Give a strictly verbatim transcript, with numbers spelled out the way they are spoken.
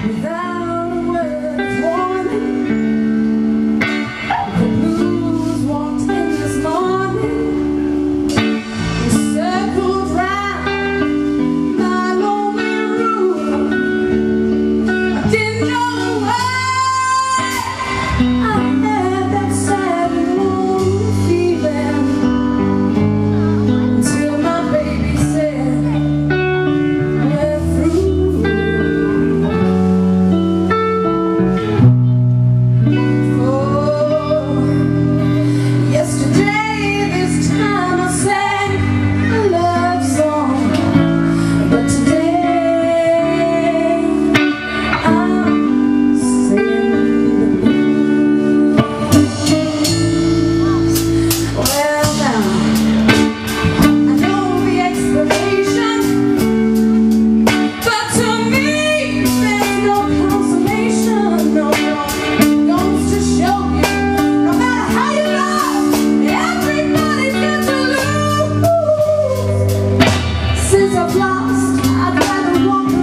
without a word of warning. The blues walked in this morning. We circled round my lonely room. I didn't know why I had that sad and lonely feeling until my baby said, "We're through." Oh, yesterday this time I sang a love song, but today I'm singing the blues. Well now, I know the explanation, but to me there's no consolation. No, no, goes to show you, no matter how you love, everybody's got to lose. Since I've lost, I'd rather walk